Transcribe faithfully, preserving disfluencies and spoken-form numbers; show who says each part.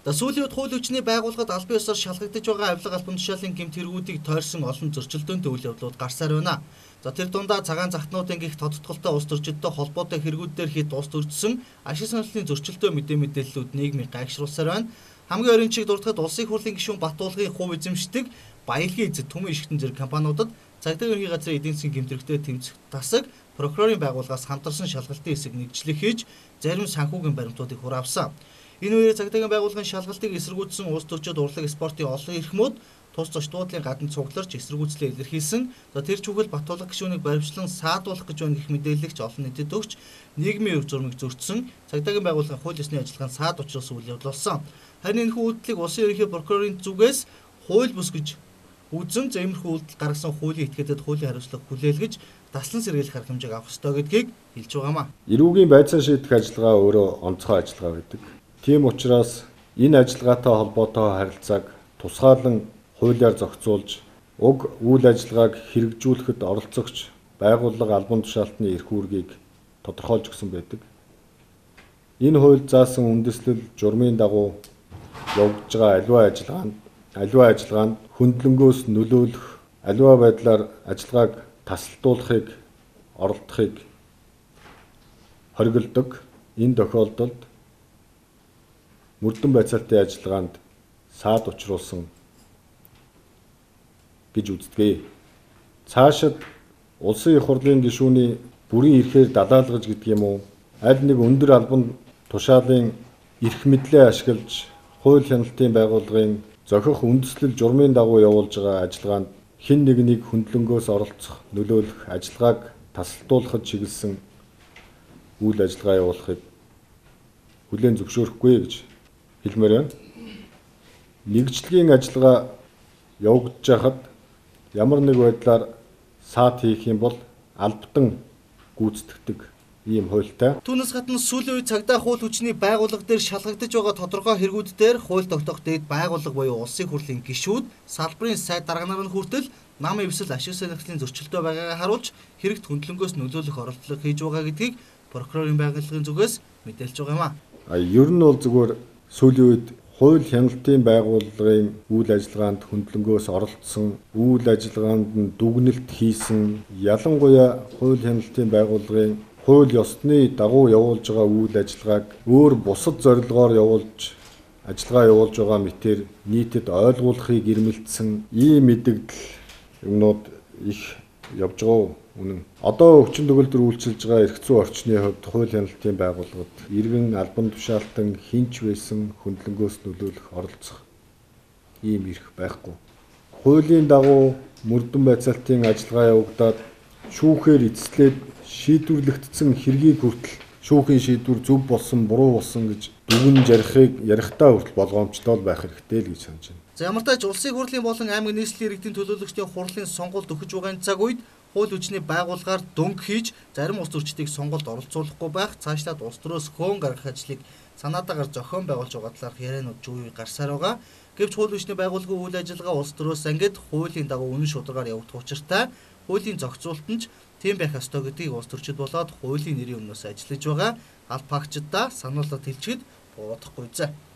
Speaker 1: За сүүлийн үед хууль хүчний байгууллагад албан ёсоор шалгагдаж байгаа авилга албан тушаалын гэмт хэрэгүүдийг тойрсон олон зөрчилдөөнтэй үйл явдлууд гарсаар байна. За тэр дундаа цагаан захтнуудын гих тодтголтой улс төрчидтэй холбоотой хэрэгүүдээр хэд ус төржсөн ашиг сонирхлын зөрчилдөө мэдээ мэдээллүүд нийгмийг гайхшруулсаар байна. Хамгийн ойрын чиг дурдахад улсын хурлын гишүүн Батуулгын хувь эзэмшдэг Баялагын эзэд Түмэн ишгтэн зэрэг компаниудад цагдаагийн ерхий газрын эдийн засгийн гэмтэрхтэй тэмцэх тасаг прокурорын байгууллагаас хамтарсан шалгалтын хэсэг нэгжлэх хийж зарим санхүүгийн баримтуудыг хураавсан. Энэ үеэр цагдаагийн байгууллагын шалгалтыг эсэргүүцсэн улс төрчид урлаг спортын олон эрхмүүд тус зоч дуудлын гадна цугларч эсэргүүцлээ илэрхийлсэн. За тэр чүгэл Батуулга гишүүнийг баримтлан саадуулах гэж байна гэх мэдээлэгч олон нийтэд өгч нийгмийн өв зурмыг зөрчсөн цагдаагийн байгууллагын хууль ёсны ажиллагаанд саад учруулсан үйл явдал болсон. Харин энэхүү үйлдэлийг улсын ерөнхий прокурорын зүгээс хууль бус гэж үзэн зэмэрхүү үйлдэл гаргасан хуулийн этгээдэд хуулийн хариуцлага хүлээлгэж таслан сэргийлэх арга хэмжээг авах ёстой гэдгийг хэлж байгаамаа.
Speaker 2: Эрүүгийн байцаан шийдэх ажиллагаа өөрөө онцгой ажиллагаа байдаг. Тийм учраас энэ ажиллагаатай холбоотой харилцааг тусгаалan хуулиар зохицуулж, уг үйл ажиллагааг хэрэгжүүлэхэд оролцогч байгууллага албан тушаалтны эрх үүргийг тодорхойлж өгсөн байдаг. Энэ хууль заасан үндэслэл журмын дагуу явагдаж байгаа аливаа ажиллагаанд аливаа ажиллагаанд хөндлөнгөөс нөлөөлөх, аливаа байдлаар ажиллагааг тасалдуулахыг оролдохыг хориглодог. Энэ тохиолдолд мөрдөн байцаалтын ажиллагаанд саад учруулсан гэж үздэг. Цаашид улсын их хурлын гишүүний бүрийн эрхээр далаалгаж гэдэг юм уу, аль нэг өндөр албан тушаалын эрх мэдлээ ашиглаж хууль хяналтын байгууллагын зохих үндэслэл журмын дагуу явуулж байгаа ажиллагаанд хэн нэгнийг хөндлөнгөөс оролцох, нөлөөлөх ажиллагааг тасалдуулахад чиглэсэн үйл ажиллагаа явуулахыг хүлээн зөвшөөрөхгүй гэж хэлмээр байна. Нэгжлэгийн ажиллагаа явагдаж байхад ямар нэг байдлаар саад хийх юм бол албатан гүйцэтгэдэг ийм хуультай.
Speaker 1: Түүнээс гадна сүүлийн үед цагдаа хууль хүчний байгууллага дээр шалгагдаж байгаа тодорхой хэрэгүүд дээр хууль тогтоох дэд байгууллага буюу улсын хурлын гишүүд салбарын сайд дарга нар нь хүртэл нам эвсэл ашиг сонирхлын зөрчилдөө байгаагаа харуулж хэрэгт хөндлөнгөөс нөлөөлөх оролдлого хийж байгаа гэдгийг прокурорын байгууллагын зүгээс мэдээлж байгаа юм а.
Speaker 2: А ер нь бол зүгээр сүүлийн үед хууль хяналтын байгууллагын үйл ажиллагаанд хөндлөнгөөс оролцсон, үйл ажиллагаанд нь дүгнэлт хийсэн, ялангуяа хууль хяналтын байгууллагын хууль ёсны дагуу явуулж байгаа үйл ажиллагааг өөр бусад зорилгоор явуулж ажиллагаа явуулж байгаа мэтээр нийтэд ойлгуулахыг ирмэлцсэн ийм мэдэгдэл юмнууд их явж байгаа үнэн. Одоо өвчин төгөлдөр үйлчилж байгаа эрх зүйн орчны хувьд хууль хяналтын байгууллагад иргэн албан тушаалтан хинч байсан хөндлөнгөөс нөлөөлөх оролцох ийм эрх байхгүй. Хуулийн дагуу мөрдөн байцаалтын ажиллагаа явагдаад шүүхээр эцэслээд шийдвэрлэгдсэн хэргийг хүртэл шүүхийн шийдвэр зөв болсон, буруу болсон гэж дүгнж ярихыг ярихтаа хүртэл болгоомжтой байх хэрэгтэй л гэж санаж байна.
Speaker 1: За ямар тач улсын хурлын болон аймаг нийслэлийн иргэдийн төлөөлөгчдийн хурлын сонголт өгч байгаа цаг үед хууль хүчний байгууллагаар дөнгө хийж зарим улс төрчдийг сонголт оролцуулахгүй байх, цаашлаад улс төрөөс хөөн гаргах ажлыг санаатаагаар зохион байгуулж байгаа талаарх яриануд жууй гарсаар байгаа. Гэвч хууль хүчний байгууллагын үйл ажиллагаа улс төрөөс ангид хуулийн дагуу үнэн шударгаар явагдах учиртай хуулийн зохицуулалт нь тийм байх ёстой гэдгийг улс төрчид болоод хуулийн нэрийн өмнөөс ажиллаж байгаа албаагчдаа сануулгад хэлчихэд бодохгүй зэ.